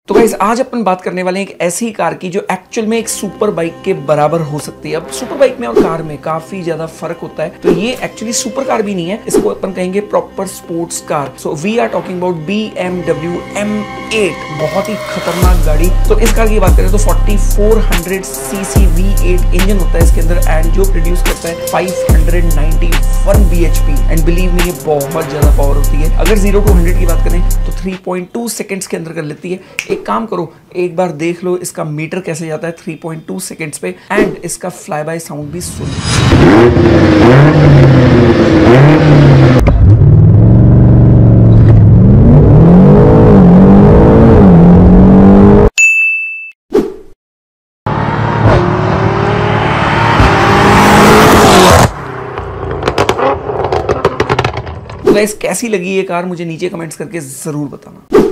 तो गाइस आज अपन बात करने वाले हैं एक ऐसी कार की जो एक्चुअल में एक सुपर बाइक के बराबर हो सकती है। अब सुपर बाइक में और कार में काफी ज्यादा फर्क होता है, तो ये एक्चुअली सुपर कार भी नहीं है, इसको अपन कहेंगे proper sports car. So we are talking about BMW M8, बहुत ही खतरनाक गाड़ी। तो इस कार की बात करें तो 4400 सीसी V8 इंजन होता है इसके अंदर एंड जो प्रोड्यूस करता है 591 bhp एंड बिलीव मी ये बहुत ज्यादा पावर होती है। अगर 0 to 100 की बात करें तो 3.2 सेकंड्स के अंदर कर लेती है। एक काम करो, एक बार देख लो इसका मीटर कैसे जाता है 3.2 सेकंड्स पे एंड इसका फ्लाई बाय साउंड भी सुन। गाइस कैसी लगी ये कार मुझे नीचे कमेंट्स करके जरूर बताना।